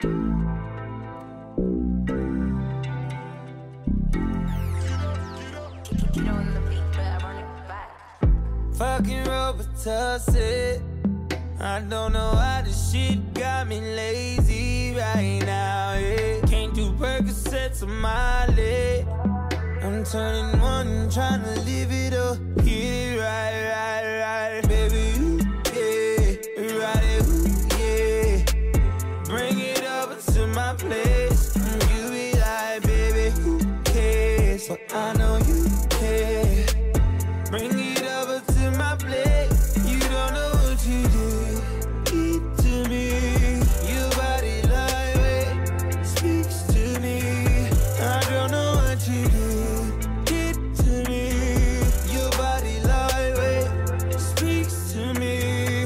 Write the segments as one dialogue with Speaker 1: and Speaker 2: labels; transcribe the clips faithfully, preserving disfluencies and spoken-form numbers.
Speaker 1: Fucking Robitussin. I don't know why this shit got me lazy right now, yeah. Can't do Percocets on my leg. I'm turning one, trying to live it up. Get it right, right, right. Baby, ooh, yeah. Ride it, ooh, yeah. Bring it over to my place. And you be like, baby, who cares? But I know you care. Bring it over to my plate. You don't know what you did. Eat to me. Your body lightweight speaks to me. I don't know what you did. Get to me. Your body lightweight speaks to me.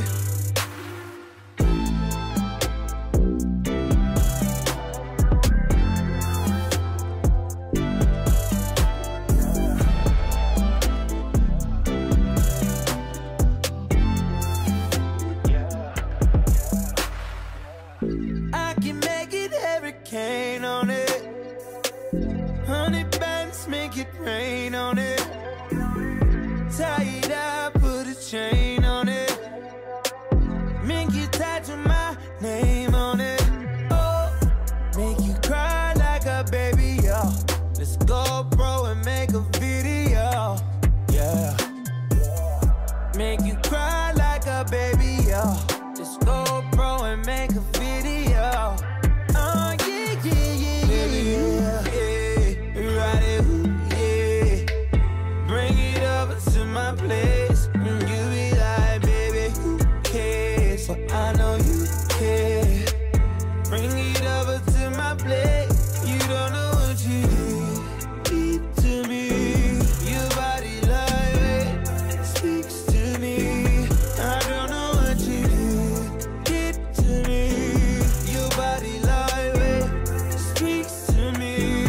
Speaker 1: I can make it hurricane on it. Honey bands make it rain on it. Tie it up, put a chain on it. Make you tattoo my name on it. Oh, make you cry like a baby, yo. Let's go, bro, and make a video, yeah. Make you cry like a baby, yo. Let's go, bro, and make a video. Oh, yeah, yeah, yeah, baby, yeah, yeah. Ride it, ooh, yeah. Bring it over to my place. And you be like, baby, who cares? But I know you care. Bring it over to my plate. You don't know what you did. Eat to me. Your body lightweight speaks to me. I don't know what you did. Get to me. Your body lightweight speaks to me.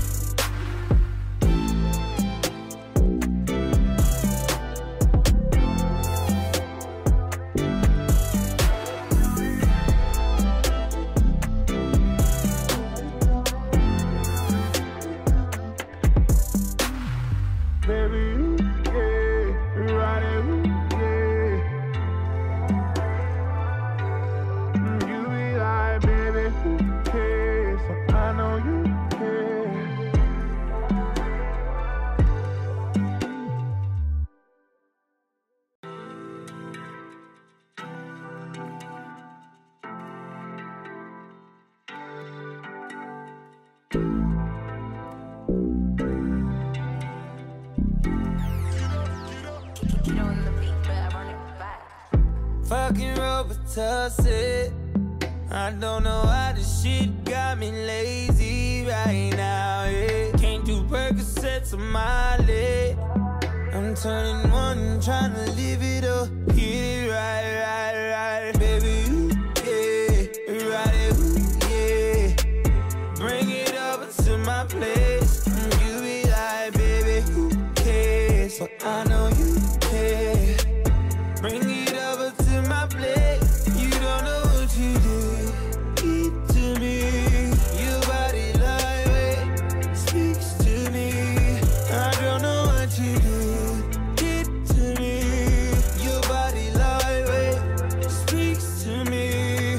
Speaker 1: Baby, yeah, ride it, yeah. You be like, baby, who cares? So I know you care. Fucking Robitussin. I don't know why this shit got me lazy right now, yeah. Can't do Percocets on my leg. I'm turning one, trying to live it up. Get it right, right, right. Baby, ooh, yeah. Ride it, ooh, yeah. Bring it over to my place. And you be like, baby, who cares? But I know you care. Bring it over to my plate. You don't know what you did. Eat to me. Your body lightweight speaks to me. I don't know what you did. Get to me. Your body lightweight speaks to me.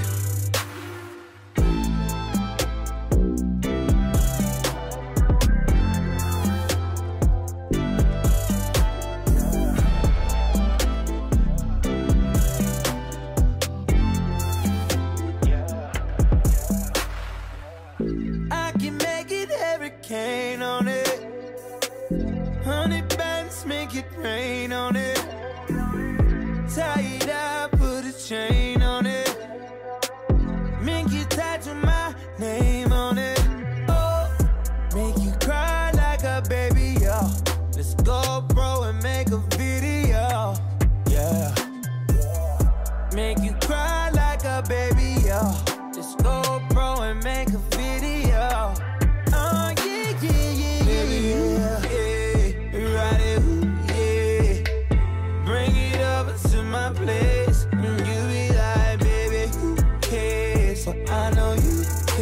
Speaker 1: I can make it hurricane on it. Honey bands make it rain on it. Tie it up, put a chain on it. Make you tattoo my name on it. Oh, make you cry like a baby, yo. Let's go, bro, and make a video, yeah. Make you cry like a baby, yo. Let's go, bro, and make a video. Oh, yeah, yeah, yeah, baby, yeah, yeah. Ride it, ooh, yeah. Bring it over to my place. And you be like, baby, who cares? But I know you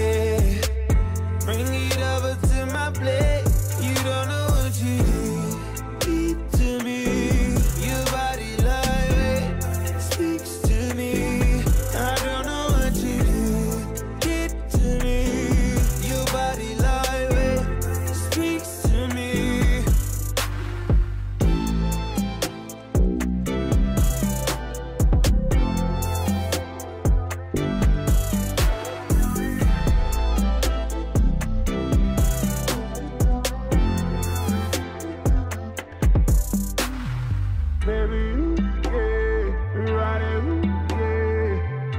Speaker 1: Baby, yeah, riding, yeah.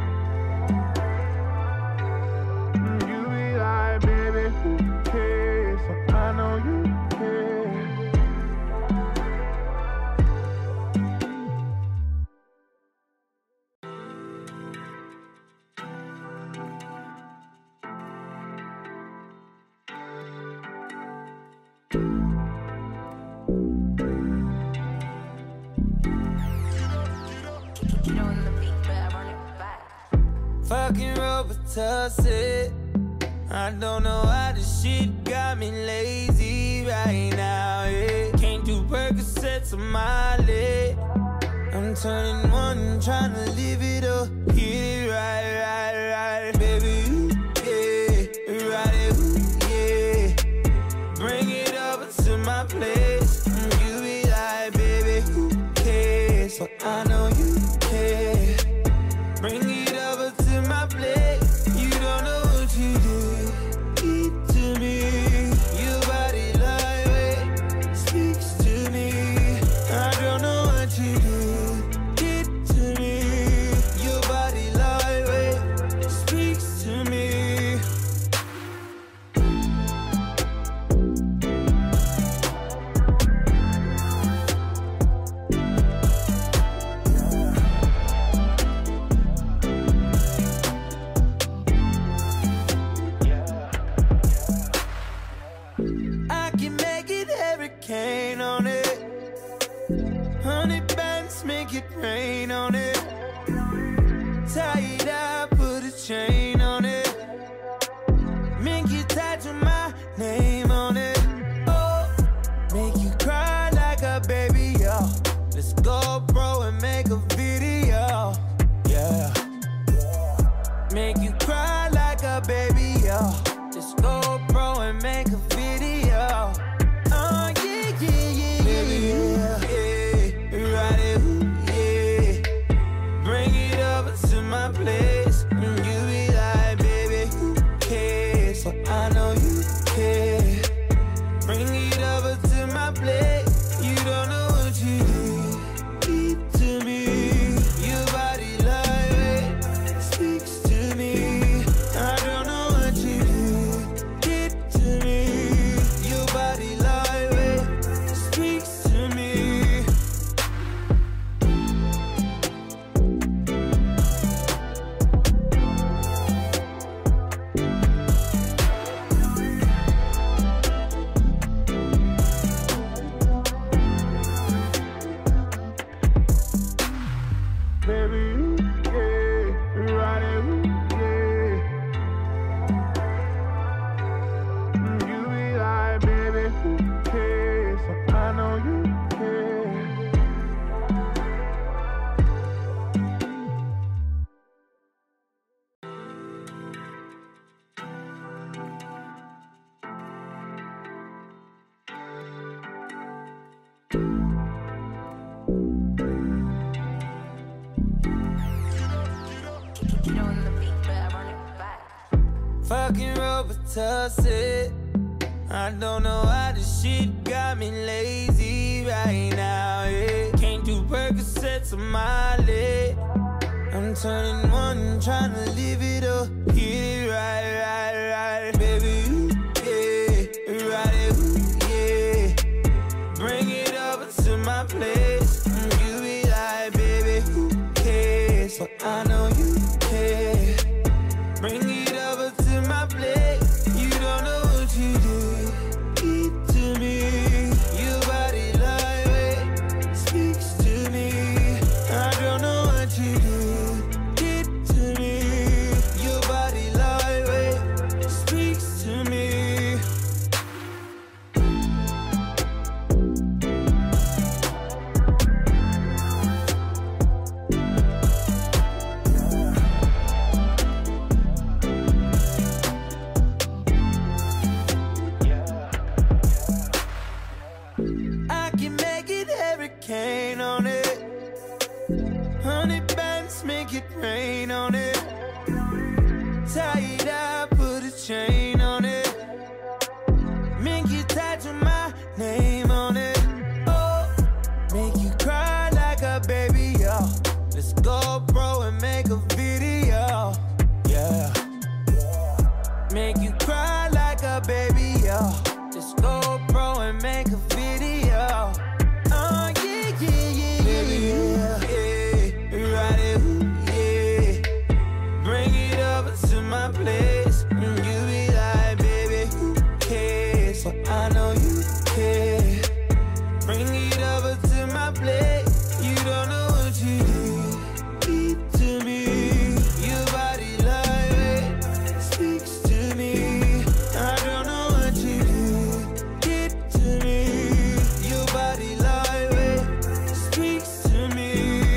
Speaker 1: You be like, baby, who cares? So I know you care. Fucking Robitussin. I don't know why this shit got me lazy right now, yeah. Can't do Percocets on my leg. I'm turning one, trying to live it up. Get it right, right, right. Baby, ooh, yeah, ride it, ooh, yeah. Bring it over to my place. You be like, baby, who cares? So I know you care. Bring it over to my plate. You don't know what you did. Eat to me. Your body lightweight speaks to me. I don't know what you did. Get to me. Your body lightweight speaks to me. I can make it hurricane on it. Honey bands make it rain on it. Tie it up, put a chain on it. Make you tattoo my name on it. Oh, make you cry like a baby, yo. Let's go, bro, and make a video, yeah. Make you cry like a baby, yo. Let's go, bro, and make a video. Oh, yeah, yeah, yeah, baby, yeah, yeah. Ride it, ooh, yeah. Bring it over to my place. And you be like, baby, who cares? So I know you care. Bring it over to my plate. You don't know what you did. Eat to me. Your body lightweight speaks to me. I don't know what you did. Get to me. Your body lightweight speaks to me. Baby, yeah, riding, yeah. You be like, baby, who cares? So I know you care. Fucking Robitussin. I don't know why this shit got me lazy right now, yeah. Can't do Percocets on my leg. I'm turning one, trying to live it up. Get it right, right, right. Baby, ooh, yeah, ride it, ooh, yeah. Bring it over to my place. You be like, baby, who cares? So I know you care. Bring it over to my plate. You don't know what you did. Eat to me. Your body lightweight speaks to me. I don't know what you did. Get to me. Your body lightweight speaks to me. I can make it hurricane on it. Honey bands make it rain on it. Tie it up, put a chain on it. Make you tattoo my name on it. Oh, make you cry like Let's go, bro, and make a video. Yeah. Make you cry like a baby, yo. Let's go, bro, and make a video. Oh, yeah, yeah, yeah, baby, yeah, yeah. Ride it, yeah. Bring it over to my place. And you be like, baby, who cares? But I know you care. Bring it over to my place. You don't know what you do. Keep to me. Your body like it speaks to me. I don't know what you do. Get to me. Your body like it speaks to me.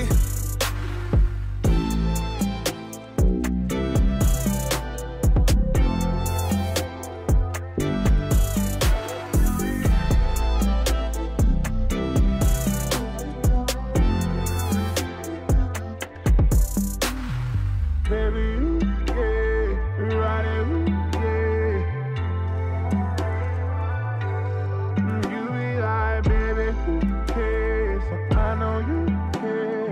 Speaker 1: Baby, yeah, ride it, yeah. You be like, baby, who cares? So I know you care.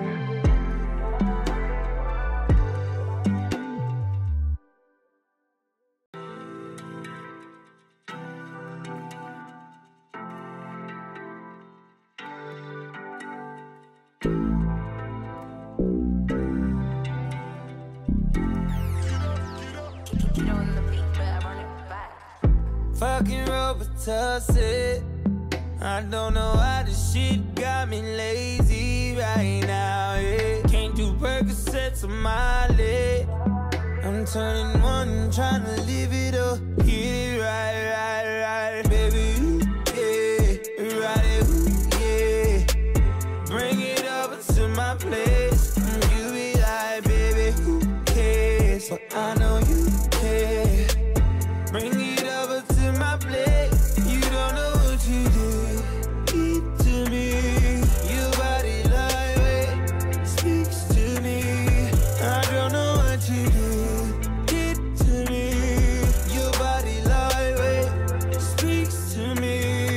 Speaker 2: Get on the beat, but I run it back.
Speaker 1: Fucking Robitussin. I don't know why this shit got me lazy right now, yeah. Can't do Percocets on my leg. I'm turning one, trying to live it up. Get it right, right, right. Baby, yeah, ride it, yeah. Bring it over to my place. And you be like, baby, who cares? But I know you care. Bring it over to my plate. You don't know what you do. Keep to me. Your body like it speaks to me. I don't know what you do. Get to me. Your body like it speaks to me.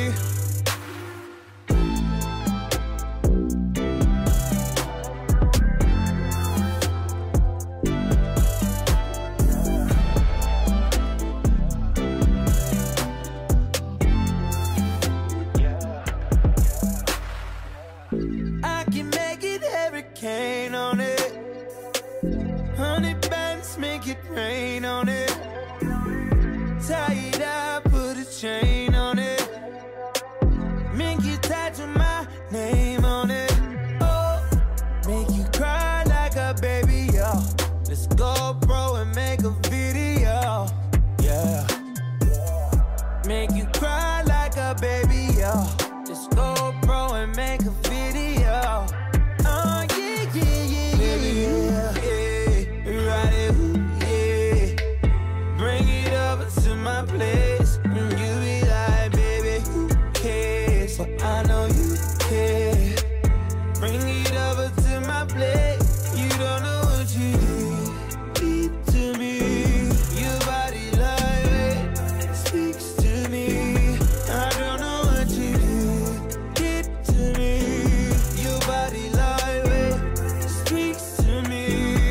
Speaker 1: I can make it hurricane on it. Hundred bands make it rain on it. Tie it up, put a chain on it. Make you tattoo my name on it. Oh, make you cry like a baby, yo. Let's go, bro, and make a video. Yeah. Make you cry like a baby, yo. Let's go, bro, and make a video. Oh, yeah, yeah, yeah, baby, yeah, yeah. Ride it, yeah. Bring it over to my place. And you be like, baby, who cares? But I know you care. Bring it over to my place. You don't know what you do. Keep to me. Your body like it speaks to me. I don't know what you do. Get to me. Your body like it speaks to me.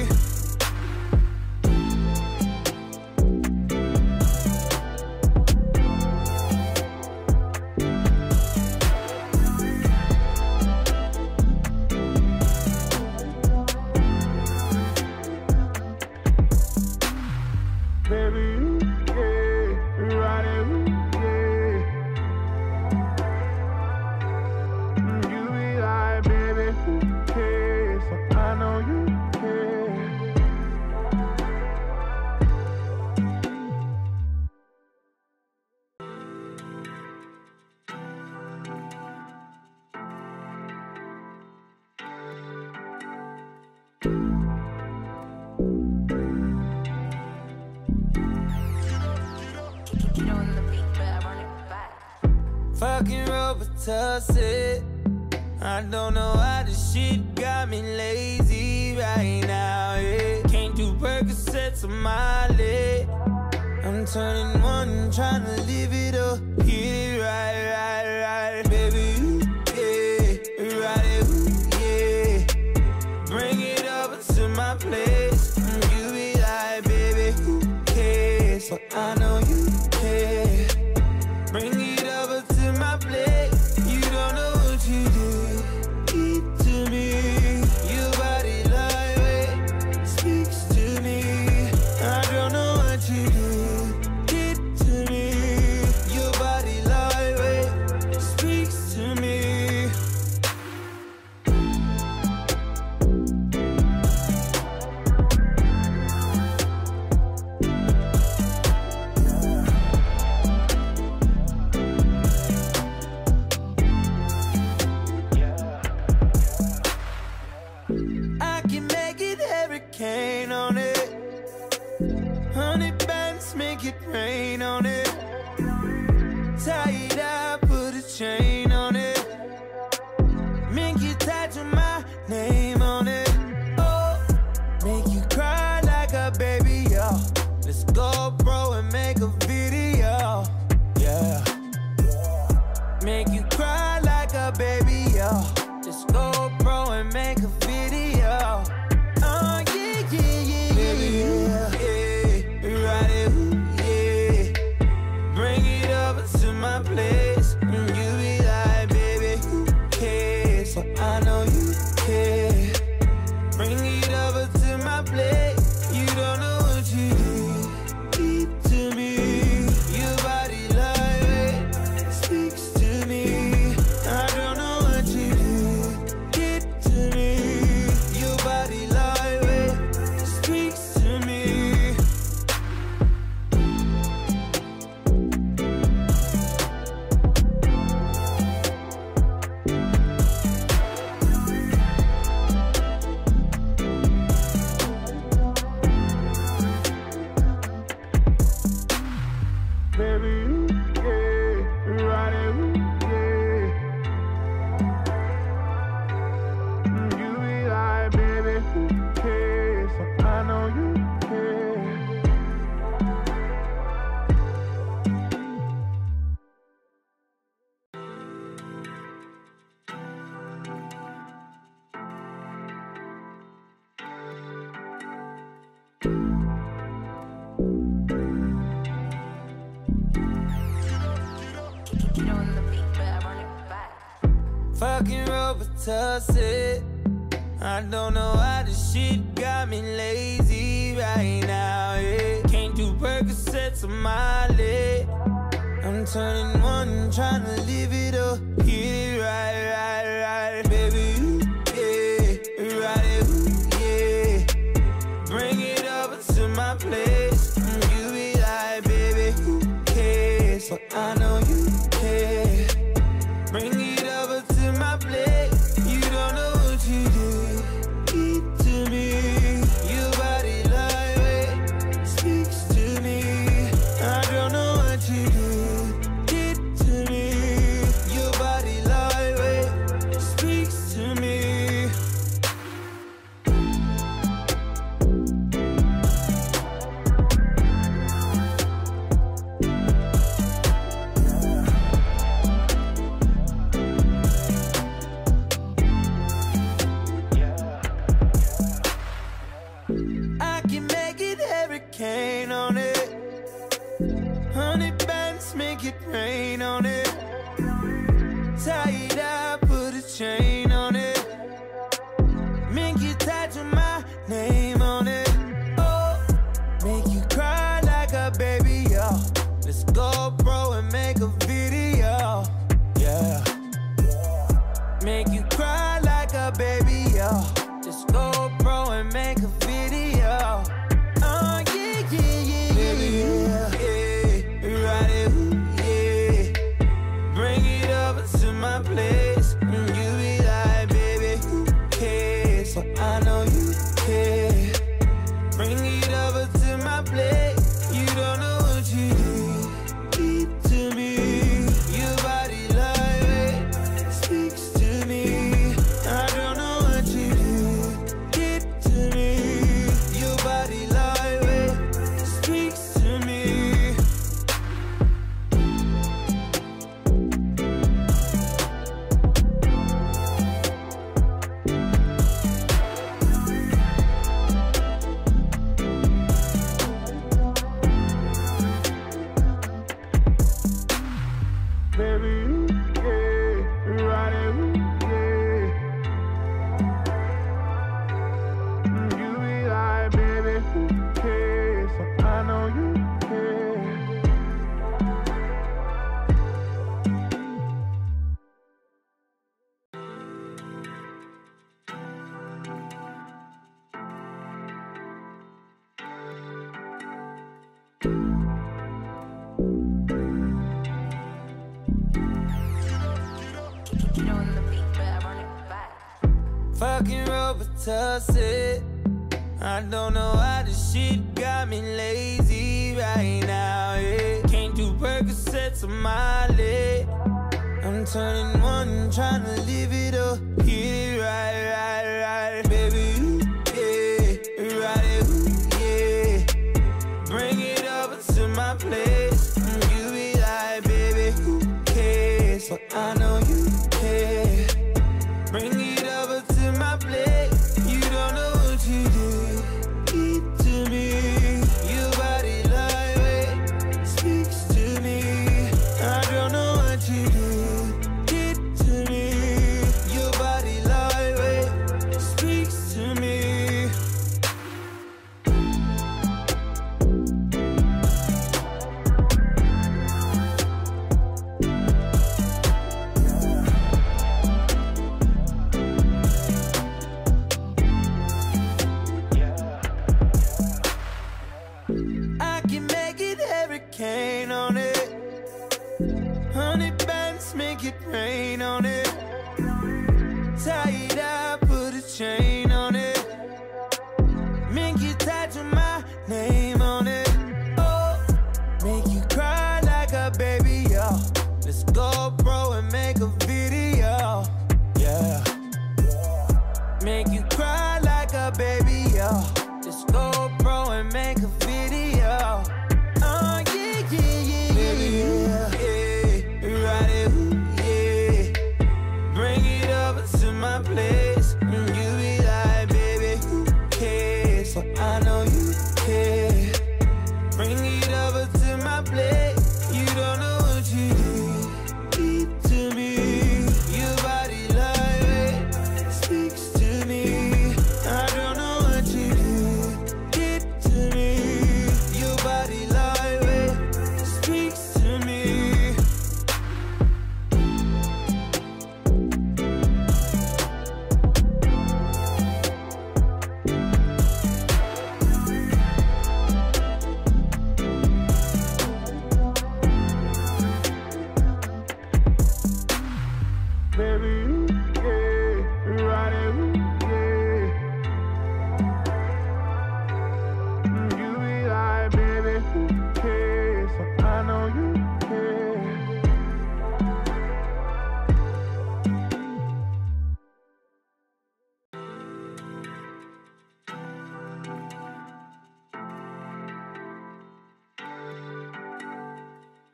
Speaker 1: Baby, yeah, ride it, yeah. You be like, baby, who cares? So I know you care.
Speaker 2: Get on the beat, but I run it back.
Speaker 1: Fucking Robitussin. I don't know why this shit got me lazy right now, yeah. Can't do Percocets on my leg. I'm turning one, trying to live it up. Get it right, right, right. Baby, yeah, ride it, yeah. Bring it Make you tattoo my name on it. Oh, make you cry like a baby, yo. Let's go, bro, and make a video, yeah. Make you cry like a baby, yo. Let's go, bro, and make a video. Oh, yeah, yeah, yeah, baby, yeah, yeah. Ride it, yeah. Bring it over to my place, and you be like, baby, who cares? So I know you care. Bring it over to my place. You don't know what you do to me. Your body like speaks to me. I don't know what you did to me. Your body like speaks to me. Baby, yeah, ride it, yeah. You be like, baby, who cares? So I know you care.
Speaker 2: Get on the beat, but I run it back.
Speaker 1: Fucking Robitussin. I don't know why this shit got me lazy right now, yeah. Can't do Percocets on my leg. I'm turning one, trying to live it up. Hit it right, right, right. Baby, you, yeah, ride it, yeah. Bring it over to my place. And you be like, baby, who cares? So I know you care. Bring it over to my place. You don't know what you did to me. Your body like speaks to me. I don't know what you did to me. Your body like speaks to me. I can make it hurricane on it. Hundred bands make it rain on it. Tie it up, put a chain on it. Make you tattoo my name on it. Oh, make you cry like a baby, yo. Let's go, bro, and make a video, yeah. Make you cry like a baby, yo. Let's go, bro, and make a video. Oh, yeah, yeah, yeah, baby, yeah, yeah. Ride it, yeah. Bring it over to my place. And you be like, baby, who cares? So I know you care. Bring it over to my place. You don't know what you did to me. Your body like speaks to me. I don't know what you did to me. Your body like speaks to me. Baby, yeah, ride it, yeah. You be like, baby, who cares? So I know you care.
Speaker 2: Get on the beat, but I run it back.
Speaker 1: Fucking Robitussin. I don't know why this shit got me lazy right now, yeah. Can't do Percocets on my leg. I'm turning one, trying to live it up. Hit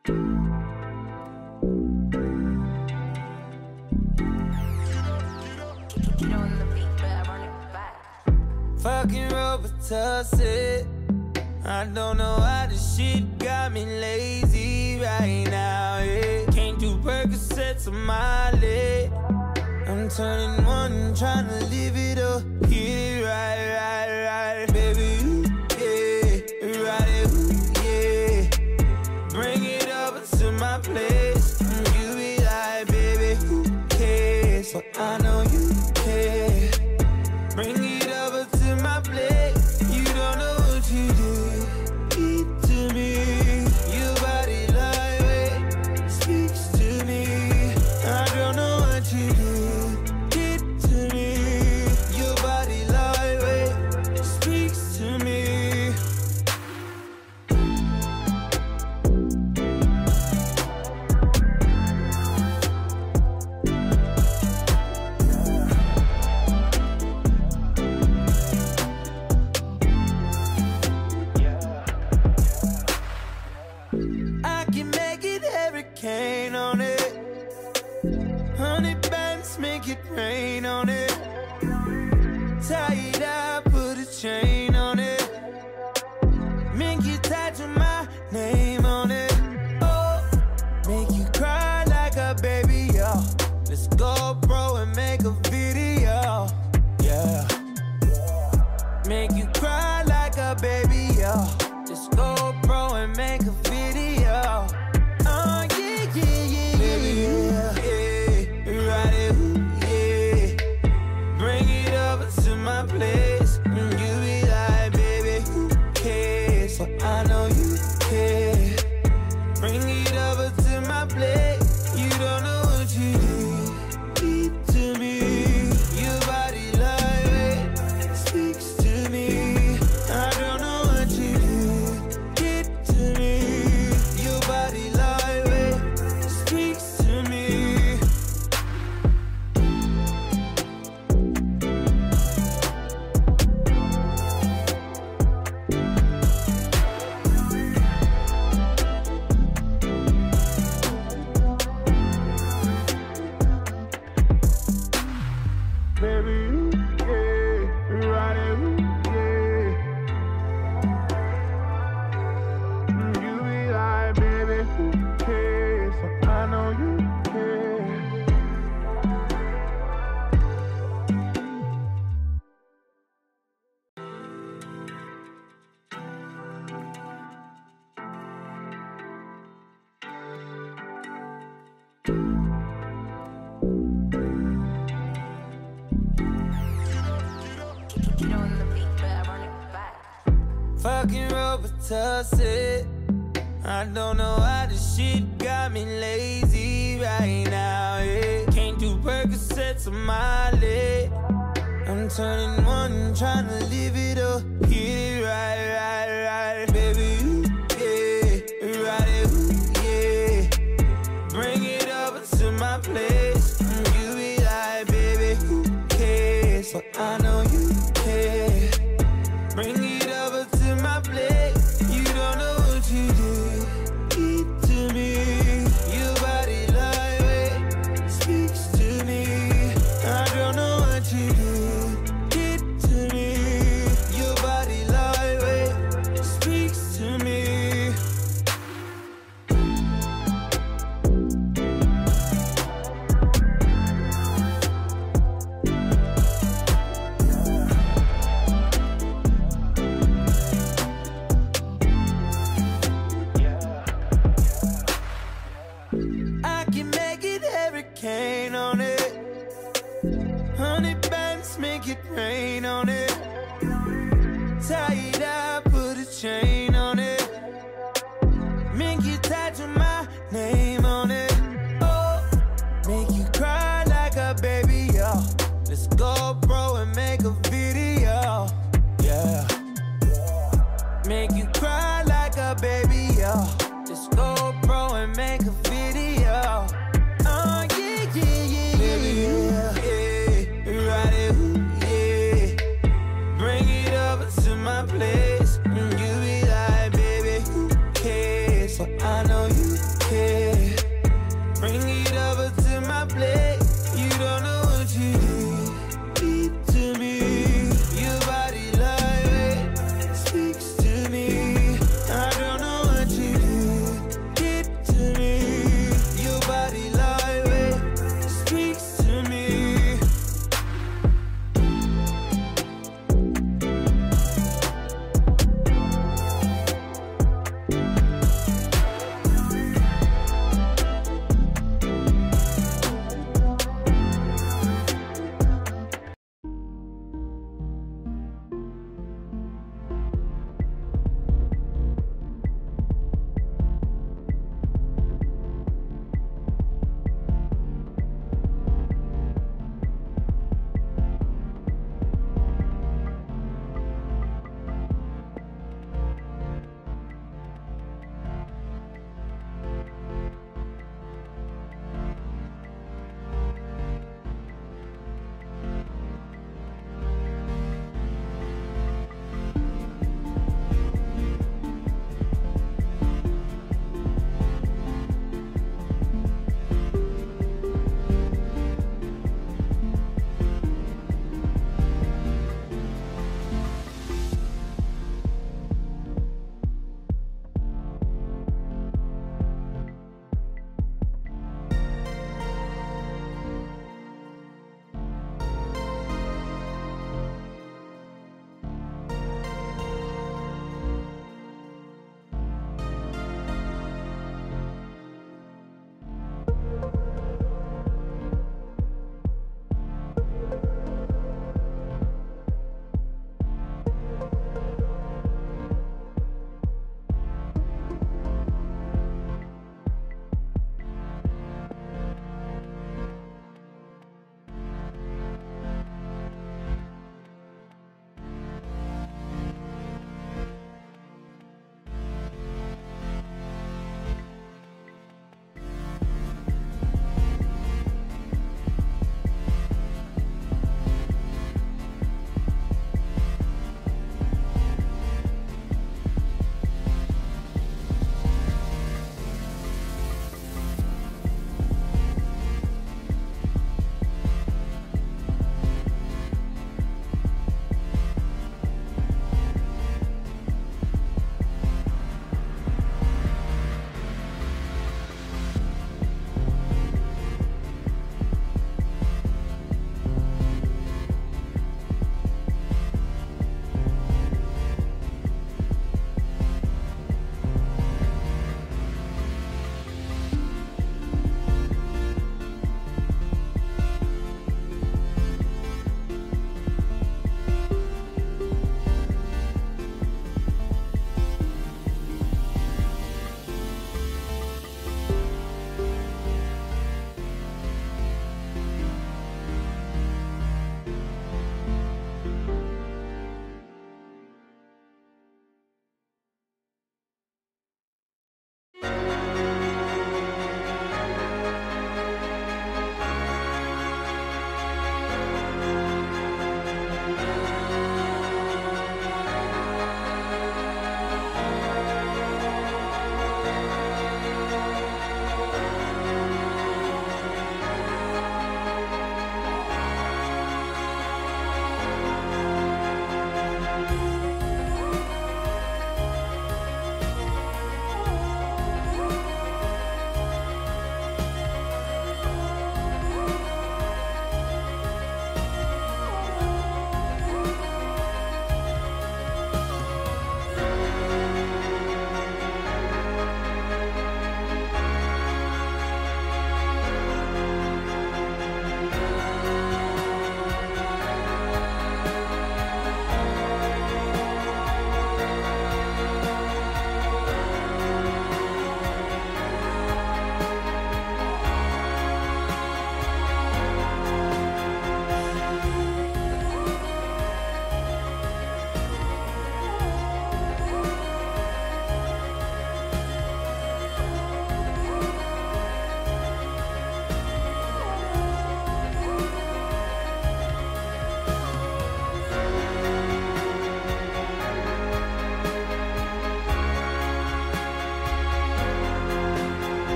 Speaker 2: Get on the beat, but I run it back.
Speaker 1: Fucking Robitussin. I don't know why this shit got me lazy right now, yeah. Can't do Percocets on my leg. I'm turning one, trying to live it up. Get it right, right, right. Baby, ooh, yeah, right it, ooh, yeah. Bring it over to my place. You be like, baby, who cares? So I know you care. Bring it over to my place. You don't know what you did. Eat to me. Your body lightweight speaks to me. I don't know what you did. Get to me. Your body lightweight speaks to me. I can make it hurricane on it. Honey bands make it rain on it. Tie it up, put a chain on it. Make you tattoo my name on it. Oh, make you cry like a baby, yo. Let's go, bro, and make a video, yeah. Make you cry like a baby, yo. Let's go, bro, and make a video. Oh, yeah, yeah, yeah, baby, yeah, yeah. Ride it, ooh, yeah. Bring it over to my place. And you be like, baby, who cares? So I know you care. Bring it over to my place. You don't know what you did. Eat to me. Your body lightweight speaks to me. I don't know what you did. Get to me. Your body lightweight speaks to me. Baby, yeah, ride it, yeah. You be like, baby, who cares? So I know you care.
Speaker 2: Get on the beat, but I run it back.
Speaker 1: Fucking Robitussin. I don't know why this shit got me lazy right now, yeah. Can't do Percocets on my leg. I'm turning one, trying to live it up. Get it right, right, right. Baby, ooh, yeah, right it, ooh, yeah. Bring it over to my place. You be like, baby, who cares? So I know you care. Bring it over to my place. You don't know what you did. Eat to me. Your body lightweight speaks to me. I don't know what you did. Get to me. Your body lightweight speaks to me. I can make it hurricane on it. Honey bands make it rain on it. Tie it up, put a chain on it. Make you tattoo my name on it. Oh, make you cry like a baby, yo. Let's go, bro, and make a video, yeah. Make you cry like a baby, yo. Let's go, bro, and make a video. Oh, yeah, yeah, yeah, baby, yeah, yeah. Ride it, ooh, yeah. Bring it over to my place. And you be like, baby, who cares? So I know you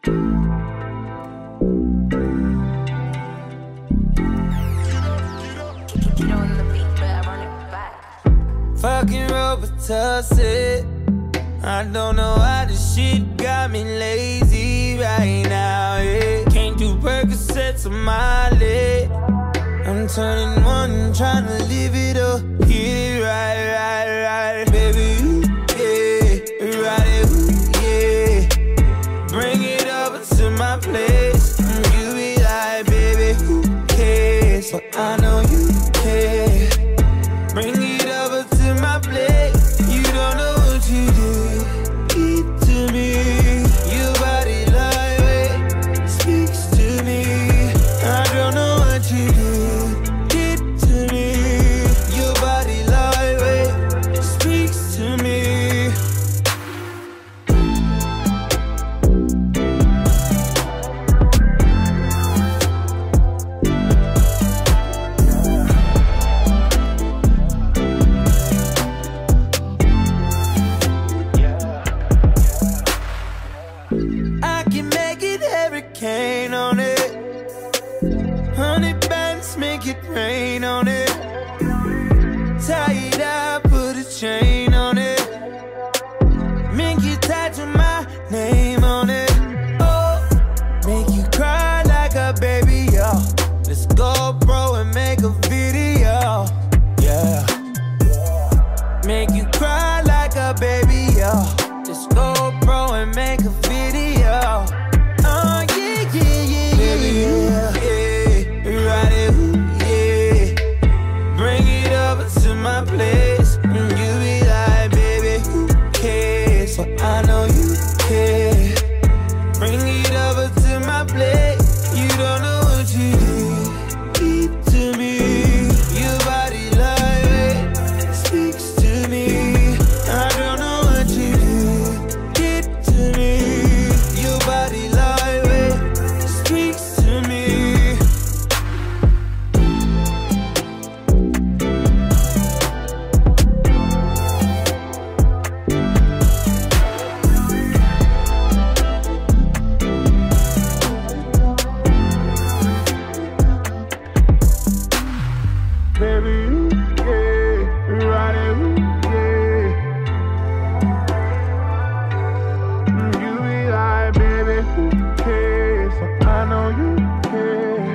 Speaker 2: Get on the beat, but I run it back.
Speaker 1: Fucking Robitussin. I don't know why this shit got me lazy right now, yeah. Can't do Percocets on my leg. I'm turning one, trying to live it up. Get it right, right, right. Baby, ooh, yeah, ride it, ooh, yeah. Bring it over to my place. You be like, baby, who cares? But I know you care. Bring it over to my place. You don't know what you did. Eat to me. Your body lightweight speaks to me. I don't know what you did. Get to me. Your body lightweight speaks to me. I can make it hurricane on it. Honey bands make it rain on it. Tie it up, put a chain on it. Make you tattoo my name on it. Oh, make you cry like a baby, yo. Let's go, bro, and make a video. Yeah. Make you cry like a baby, yo. Let's go, bro, and make a video. Oh, yeah, yeah, yeah, baby, yeah, yeah. Ride it, ooh, yeah. Bring it over to my place. And you be like, baby, who cares? But I know you care. Bring it over to my place. You don't know what you did. Eat to me. Your body lightweight speaks to me. I don't know what you did. Get to me. Your body lightweight speaks to me. Baby, yeah, ride it, yeah. You be like, baby, who cares? So I know you care.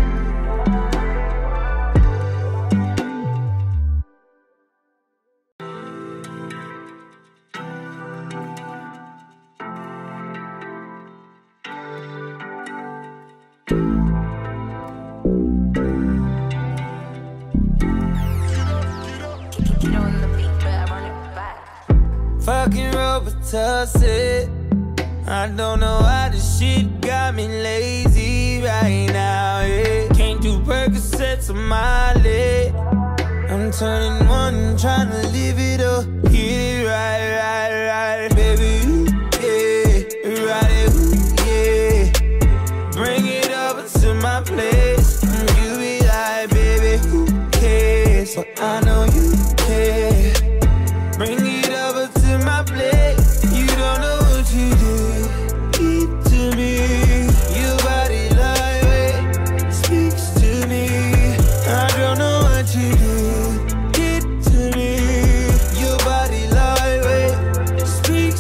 Speaker 2: Get on the beat, but I run it back.
Speaker 1: Fucking Robitussin. I don't know why this shit got me lazy right now, yeah. Can't do Percocets on my leg. I'm turning one, trying to live it up. Get it right, right, right. Baby, ooh, yeah, ride it, ooh, yeah. Bring it over to my place. And you be like, baby, who cares? But I know you care. Bring it over to my place. You don't know what you did. Eat to me. Your body lightweight speaks to me. I don't know what you did. Get to me. Your body lightweight speaks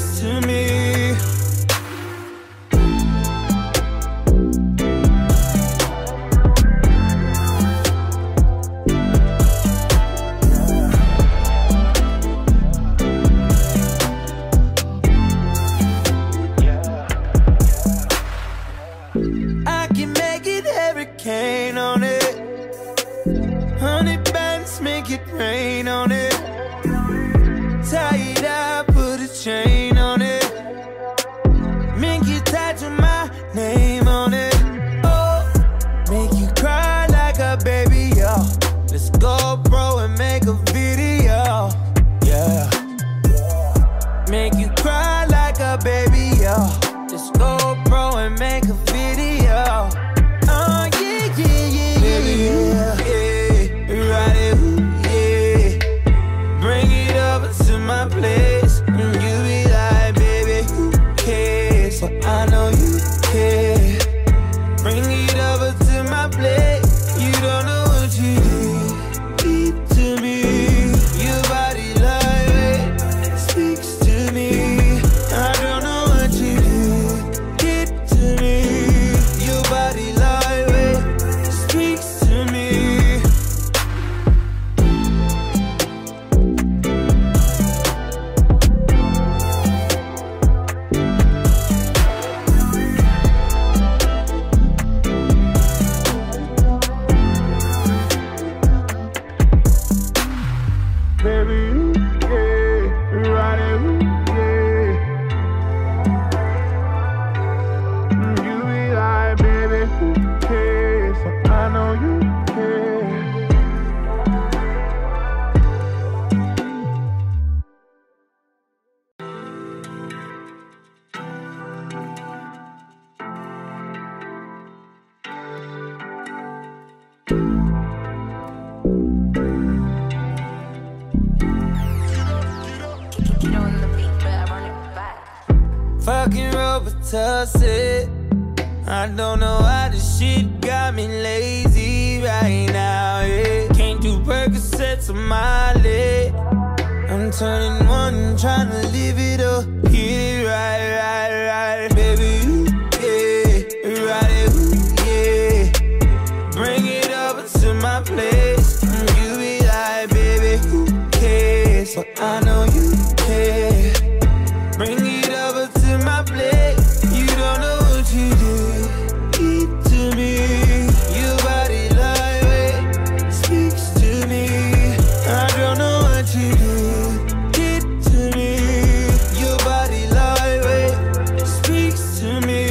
Speaker 2: You know the beat, but I run it back.
Speaker 1: Fucking Robitussin. I don't know how this shit got me lazy right now, yeah. Can't do Percocets on my leg. I'm turning one, trying to live it up. Hit it right, right, right. Baby, ooh, yeah, ride it, ooh, yeah. Bring it over to my place. You be like, baby, who cares? But I know you care. Bring it over to my place. You don't know what you do. Eat to me. Your body lightweight speaks to me. I don't know what you do. Get to me. Your body lightweight speaks to me.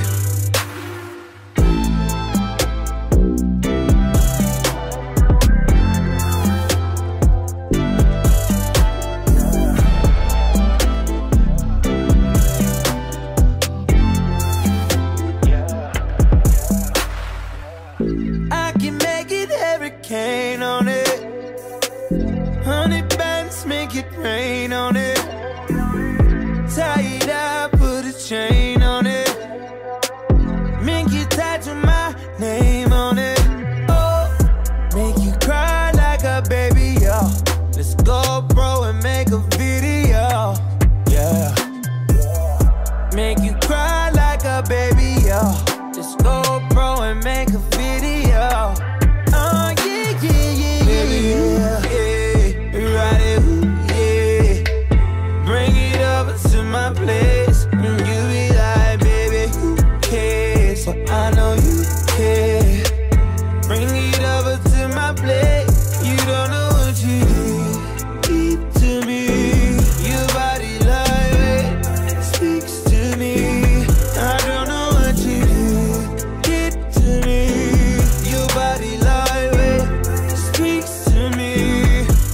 Speaker 1: I can make it hurricane on it. Honey bands make it rain on it. Tie it up, put a chain on it. Make you tattoo my name on it. Oh, make you cry like a baby, yo. Let's go, bro, and make a video. Yeah. Make you cry like a baby, yo. Let's go, bro, and make a video. Oh, yeah, yeah, yeah, baby, yeah, yeah. Ride it, ooh, yeah. Bring it over to my place. And you be like, baby, who cares? But I know you care. Bring it over to my place. You don't know what you do. Eat to me. Your body lightweight speaks to me. I don't know what you do. Get to me. Your body lightweight speaks to me.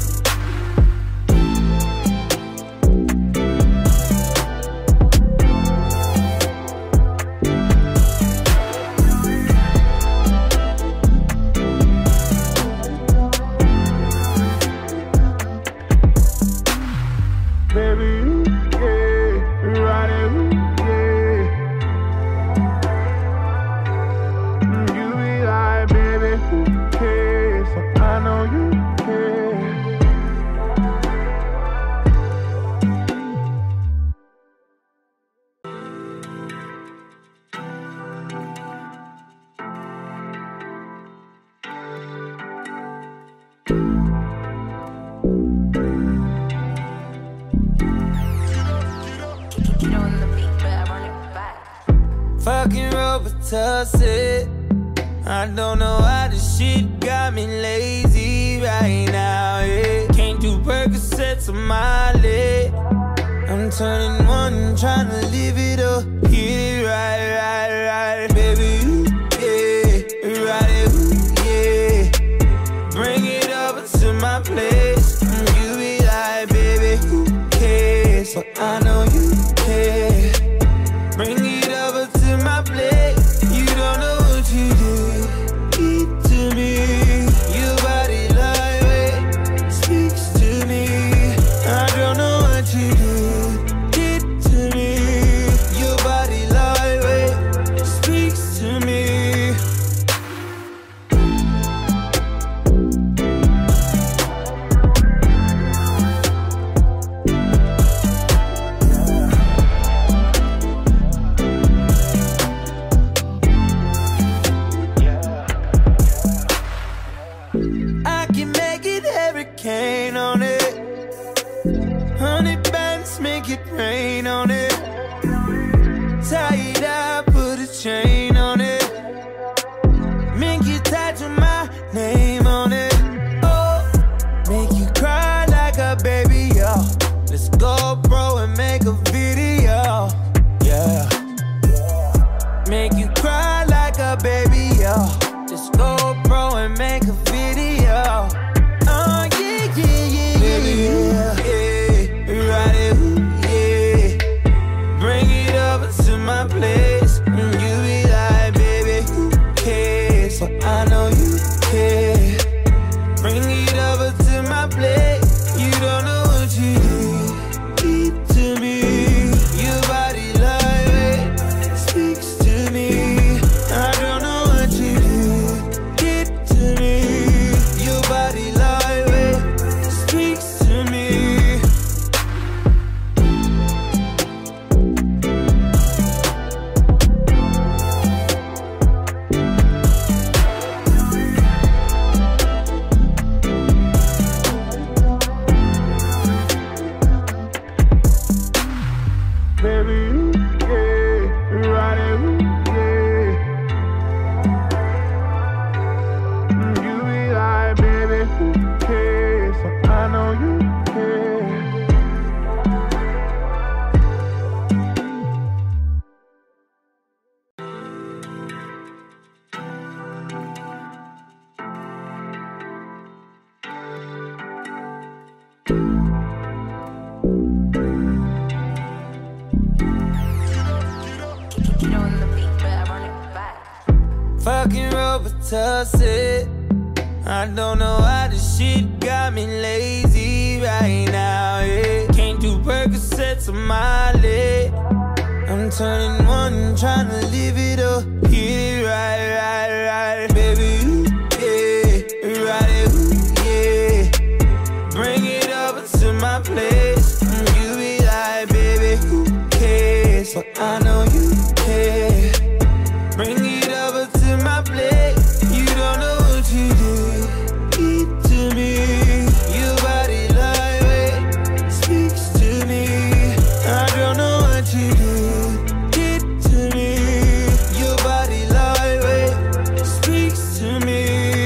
Speaker 1: Baby, yeah, ride it, yeah. You be like, baby, who cares? So I know you care.
Speaker 2: You know the beat, but I run it back.
Speaker 1: Fucking Robitussin. I don't know how this shit got me lazy right now, yeah. Can't do Percocets on my leg. I'm turning one, trying to live it up. Hit it right, right, right. Baby, ooh, yeah, ride it, ooh, yeah. Bring it over to my place. You be like, baby, who cares? But I know you care. Bring it over to my place. You don't know what you do. Eat to me. Your body lightweight speaks to me. I don't know what you do. Get to me. ride it, ooh, yeah. You be like, baby, who cares? So I know you care.
Speaker 2: You know the beat, but I run it back.
Speaker 1: Fucking Robitussin. I don't know why this shit got me lazy right now, yeah. Can't do Percocets on my leg. I'm turning one, trying to live it up. Hit it right, right, right. Baby, ooh, yeah. Ride it, ooh, yeah. Bring it over to my place. You be like, baby, who cares? But I know you care. Bring it over to my plate. You don't know what you did. Eat to me. Your body lightweight speaks to me. I don't know what you did. Get to me. Your body lightweight speaks to me.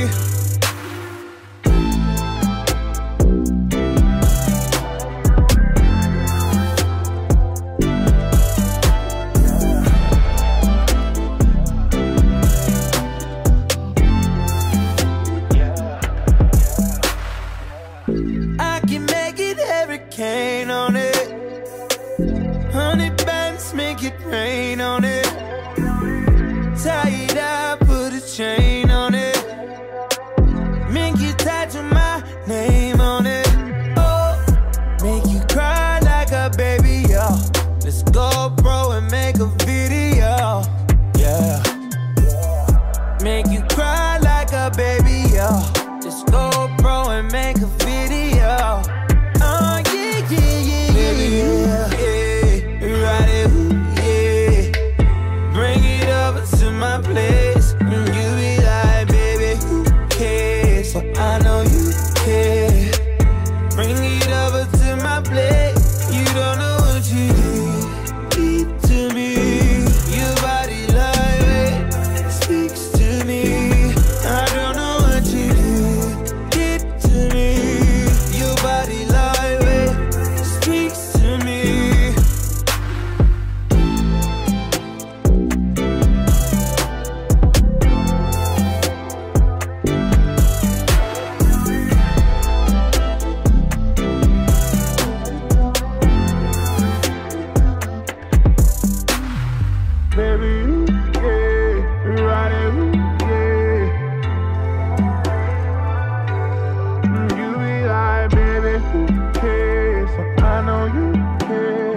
Speaker 1: I can make it hurricane on it. Hundred bands make it rain on it. Tie it up, put a chain on it. Make you tattoo my name on it. Oh, make you cry like a baby, yo. Let's go, bro, and make a video. Yeah. Make you cry like a baby, yo. Let's go, bro, and make a video. Oh, yeah, yeah, yeah, baby, yeah, yeah. Ride it, ooh, yeah. Bring it over to my place. And you be like, baby, who cares? But I know you care. Bring it over to my plate. You don't know what you did. Eat to me. Your body lightweight speaks to me. I don't know what you did. Get to me. Your body lightweight speaks to me. Baby, yeah, ride it, yeah. You be like, baby, who cares? So I know you care.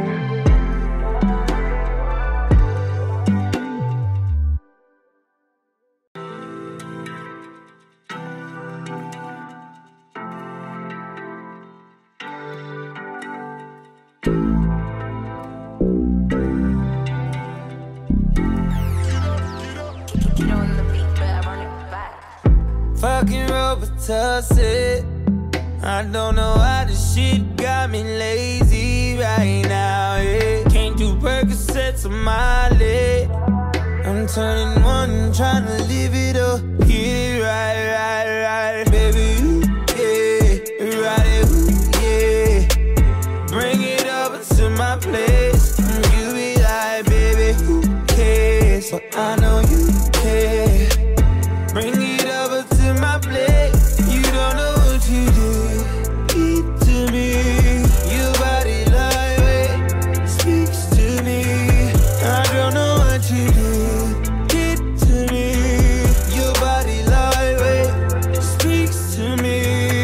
Speaker 2: You know the beat, but I run it back.
Speaker 1: Fucking Robitussin. I don't know why this shit got me lazy right now, yeah. Can't do Percocets on my leg. I'm turning one, trying to live it up. Hit it right, right, right. Baby, ooh, yeah. Ride it, ooh, yeah. Bring it over to my place. You be like, baby, who cares? But I know you care. Bring it over to my plate. You don't know what you did. Eat to me. Your body lightweight speaks to me. I don't know what you did. Get to me. Your body lightweight speaks to me.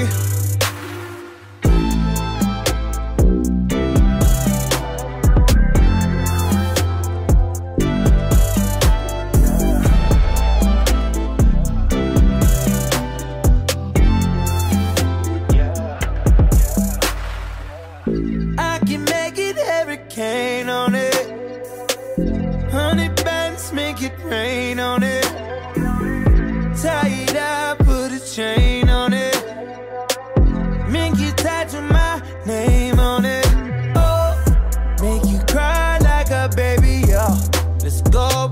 Speaker 1: I can make it hurricane on it. Hundred bands make it rain on it. Tie it up, put a chain on it. Make you tattoo my name on it. Oh, make you cry like a baby, yo. Let's go,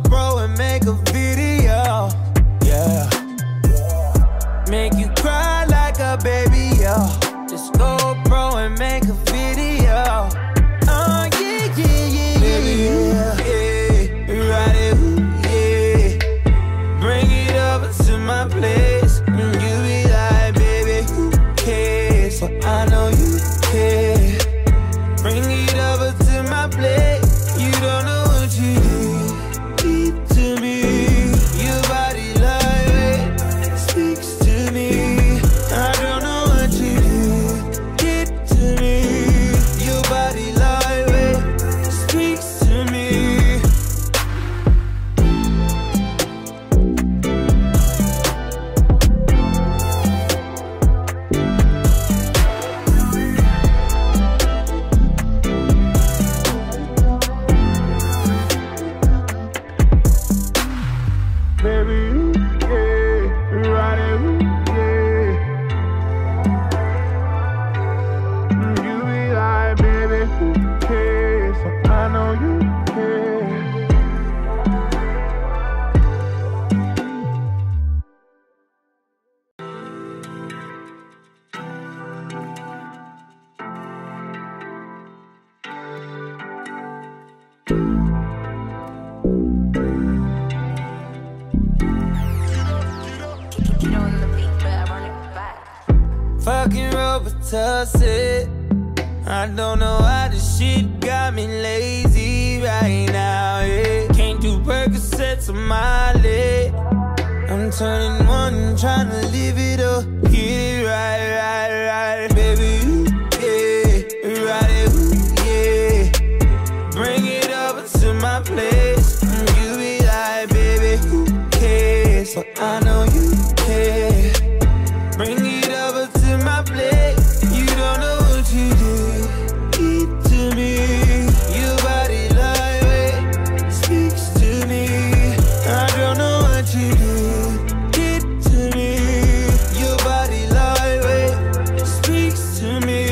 Speaker 1: Robitussin. I don't know why this shit got me lazy right now, yeah. Can't do Percocets on my leg. I'm turning one, trying to live it up. Hit it right, right, right. Baby, ooh, yeah, ride it, ooh, yeah. Bring it over to my place. You be like, baby, who cares? So I know you care. Bring it over to my place. You don't know what you did. Eat to me. Your body lightweight speaks to me. I don't know what you did. Get to me. Your body lightweight speaks to me.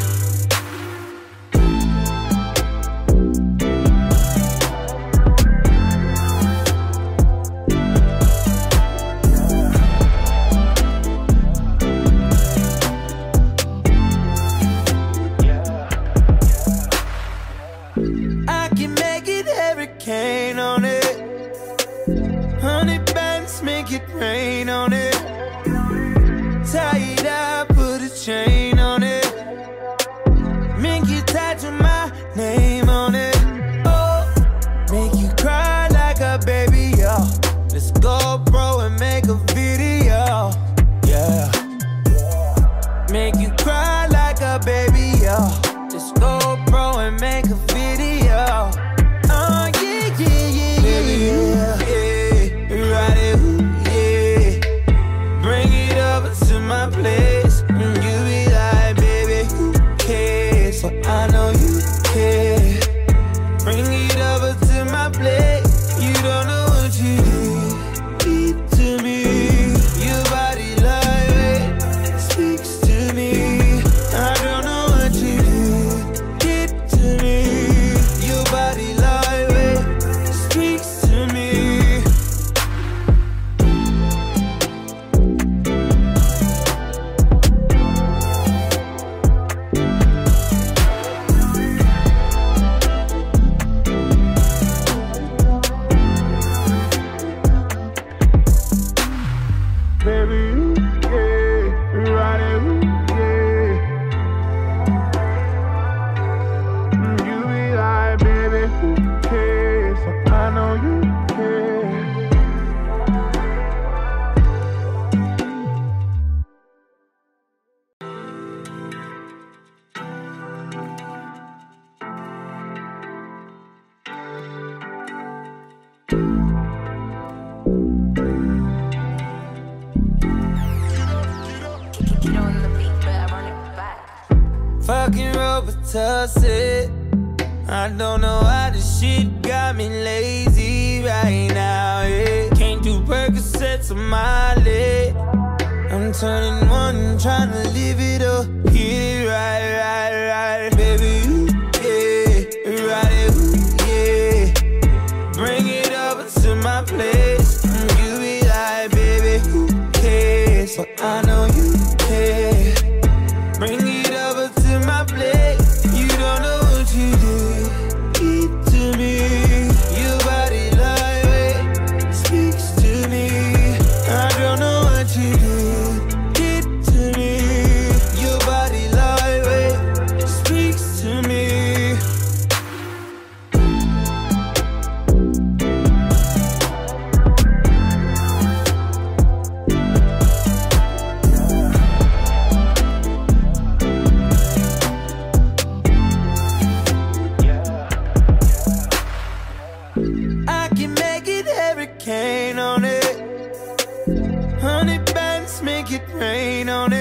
Speaker 1: I can make it hurricane on it. Hundred bands make it rain on it. Tie it up, put a chain on it. Make you tattoo my name on it. Oh, make you cry like a baby, yo. Let's go, bro, and make a video, yeah. Make you cry like a baby, yo. Let's go, bro, and make a video. Oh, yeah, yeah, yeah, baby, yeah, yeah. Ride it, ooh, yeah. Bring it over to my place. And you be like, baby, who cares? So I know you care. Bring it over to my place. You don't know what you did. Eat to me. Your body lightweight speaks to me. I don't know what you did. Get to me. Your body lightweight speaks to me. Baby, yeah, ride it, yeah. You be like, baby, who cares? So I know you care.
Speaker 2: Get on the beat, but I run it back.
Speaker 1: Fucking Robitussin. I don't know why this shit got me lazy right now, yeah. Can't do Percocets on my leg. I'm turning one, trying to live it up. Hit it right, right, right. Baby, ooh, yeah, ride it, ooh, yeah. Bring it over to my place. You be like, baby, who cares? So I know you care. Bring it over to my place. You don't know what you did. Eat to me. Your body lightweight speaks to me. I don't know what you did. Get to me. Your body lightweight speaks to me. I can make it hurricane on it. Hundred bands make it rain on it.